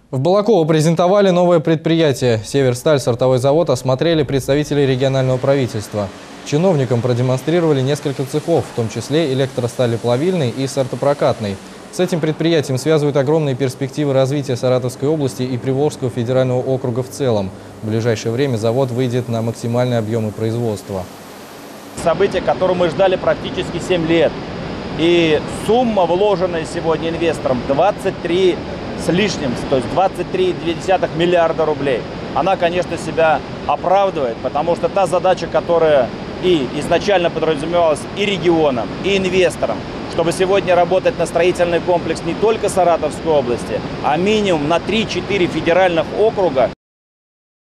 В Балаково презентовали новое предприятие. «Северсталь» сортовой завод осмотрели представители регионального правительства. Чиновникам продемонстрировали несколько цехов, в том числе электросталеплавильный и сортопрокатный. С этим предприятием связывают огромные перспективы развития Саратовской области и Приволжского федерального округа в целом. В ближайшее время завод выйдет на максимальные объемы производства. Событие, которое мы ждали практически 7 лет. И сумма, вложенная сегодня инвестором, 23 с лишним, то есть 23,2 миллиарда рублей. Она, конечно, себя оправдывает, потому что та задача, которая и изначально подразумевалась и регионам, и инвесторам, чтобы сегодня работать на строительный комплекс не только Саратовской области, а минимум на 3-4 федеральных округа,